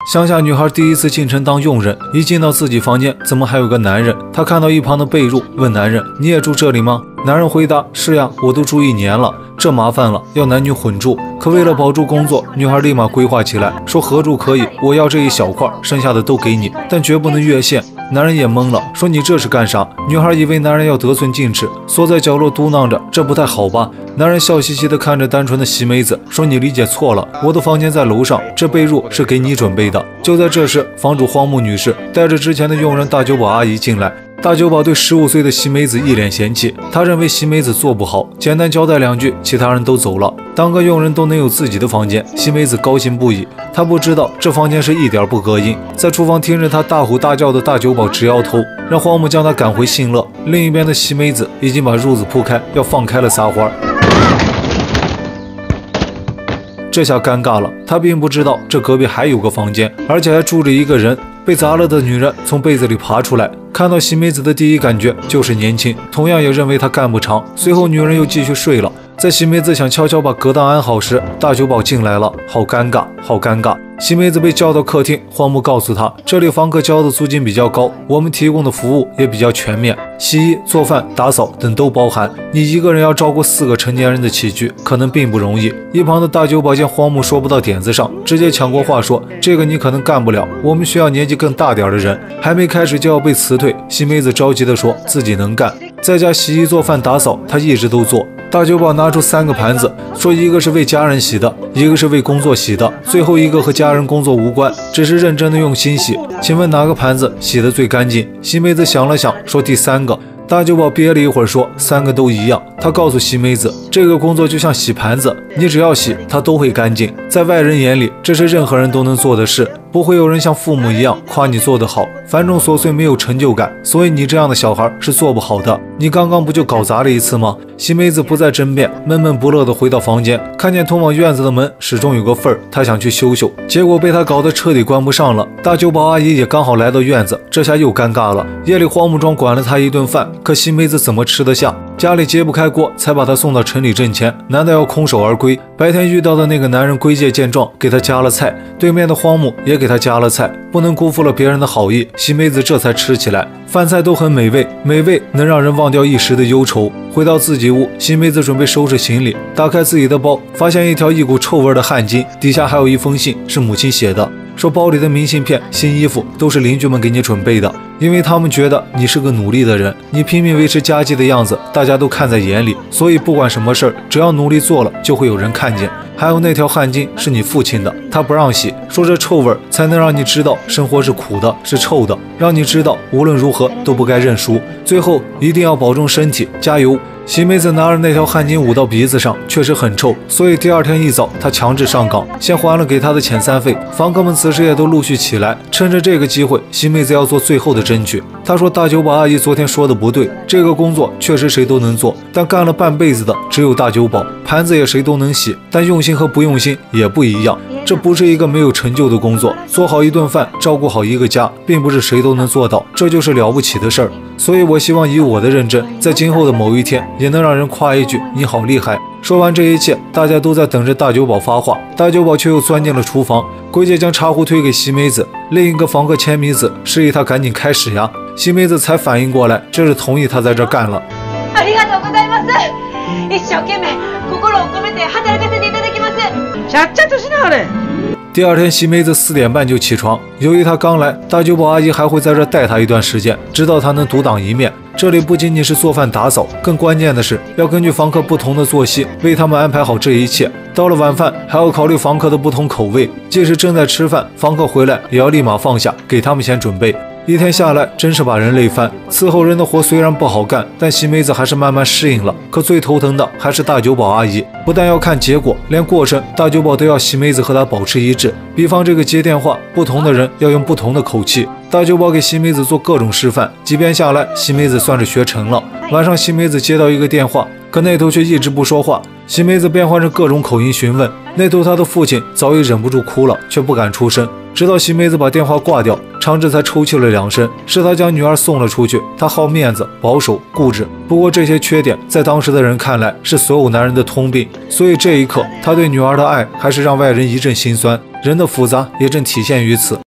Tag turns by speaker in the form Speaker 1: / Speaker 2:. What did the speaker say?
Speaker 1: 乡下女孩第一次进城当佣人，一进到自己房间，怎么还有个男人？她看到一旁的被褥，问男人：“你也住这里吗？”男人回答：“是呀，我都住1年了。”这麻烦了，要男女混住。可为了保住工作，女孩立马规划起来，说合住可以，我要这一小块，剩下的都给你，但绝不能越线。男人也懵了，说你这是干啥？女孩以为男人要得寸进尺，缩在角落嘟囔着：“这不太好吧？”男人笑嘻嘻地看着单纯的西梅子，说：“你理解错了，我的房间在楼上，这被褥是给你准备的。”就在这时，房主荒木女士带着之前的佣人大久保阿姨进来。大久保对15岁的西梅子一脸嫌弃，他认为西梅子做不好，简单交代2句，其他人都走了。当个佣人都能有自己的房间，西梅子高兴不已。他不知道这房间是一点不隔音。在厨房听着他大呼大叫的大久保直摇头，让荒木将他赶回信乐。另一边的西梅子已经把褥子铺开，要放开了撒欢。这下尴尬了，他并不知道这隔壁还有个房间，而且还住着一个人。被砸了的女人从被子里爬出来，看到西梅子的第一感觉就是年轻，同样也认为她干不长。随后女人又继续睡了。在西梅子想悄悄把隔档安好时，大久保进来了，好尴尬，好尴尬。西梅子被叫到客厅，荒木告诉她，这里房客交的租金比较高，我们提供的服务也比较全面，洗衣、做饭、打扫等都包含。你一个人要照顾4个成年人的起居，可能并不容易。一旁的大久保见荒木说不到点子上，直接抢过话说：“这个你可能干不了，我们需要年纪更大点的人。”还没开始就要被辞退，西梅子着急地说自己能干，在家洗衣、做饭、打扫，她一直都做。大久保拿出3个盘子，说一个是为家人洗的，一个是为工作洗的，最后一个和家人工作无关，只是认真的用心洗。请问哪个盘子洗得最干净？西梅子想了想，说第3个。大久保憋了一会儿说：“3个都一样。”他告诉西梅子，这个工作就像洗盘子，你只要洗，它都会干净。在外人眼里，这是任何人都能做的事，不会有人像父母一样夸你做得好。繁重琐碎没有成就感，所以你这样的小孩是做不好的。你刚刚不就搞砸了一次吗？西梅子不再争辩，闷闷不乐地回到房间，看见通往院子的门始终有个缝儿，他想去修修，结果被他搞得彻底关不上了。大久保阿姨也刚好来到院子，这下又尴尬了。夜里荒木庄管了他一顿饭，可西梅子怎么吃得下？家里揭不开锅，才把他送到城里挣钱，难道要空手而归？白天遇到的那个男人归介见状，给他加了菜，对面的荒木也给他加了菜，不能辜负了别人的好意。西梅子这才吃起来，饭菜都很美味，美味能让人忘掉一时的忧愁。回到自己屋，西梅子准备收拾行李，打开自己的包，发现一条一股臭味的汗巾，底下还有一封信，是母亲写的，说包里的明信片、新衣服都是邻居们给你准备的，因为他们觉得你是个努力的人，你拼命维持家计的样子，大家都看在眼里，所以不管什么事儿，只要努力做了，就会有人看见。还有那条汗巾是你父亲的，他不让洗，说这臭味才能让你知道生活是苦的，是臭的，让你知道无论如何都不该认输，最后一定要保重身体，加油。西梅子拿着那条汗巾捂到鼻子上，确实很臭，所以第2天一早，他强制上岗，先还了给他的遣散费。房客们此时也都陆续起来，趁着这个机会，西梅子要做最后的争取。他说大久保阿姨昨天说的不对，这个工作确实谁都能做，但干了半辈子的只有大久保，盘子也谁都能洗，但用心和不用心也不一样。这不是一个没有成就的工作，做好一顿饭，照顾好一个家，并不是谁都能做到，这就是了不起的事儿。所以我希望以我的认真，在今后的某一天，也能让人夸一句你好厉害。说完这一切，大家都在等着大久保发话，大久保却又钻进了厨房。龟姐将茶壶推给西梅子，另一个房客千米子示意他赶紧开始呀。西梅子才反应过来，这是同意他在这干了。
Speaker 2: ありがとうございます。一生懸命心を込めて働かせていただきます。ちゃっちゃとしなはれ。
Speaker 1: 第2天，西梅子4点半就起床。由于她刚来，大久保阿姨还会在这带她一段时间，直到她能独当一面。这里不仅仅是做饭打扫，更关键的是要根据房客不同的作息，为他们安排好这一切。到了晚饭，还要考虑房客的不同口味，即使正在吃饭，房客回来也要立马放下，给他们先准备。一天下来，真是把人累翻。伺候人的活虽然不好干，但西梅子还是慢慢适应了。可最头疼的还是大久保阿姨，不但要看结果，连过程大久保都要西梅子和她保持一致。比方这个接电话，不同的人要用不同的口气。大久保给西梅子做各种示范，几遍下来，西梅子算是学成了。晚上，西梅子接到一个电话，可那头却一直不说话。西梅子变换着各种口音询问，那头他的父亲早已忍不住哭了，却不敢出声。直到西梅子把电话挂掉，长治才抽泣了2声，是他将女儿送了出去。他好面子、保守、固执，不过这些缺点在当时的人看来是所有男人的通病，所以这一刻他对女儿的爱还是让外人一阵心酸。 人的复杂也正体现于此。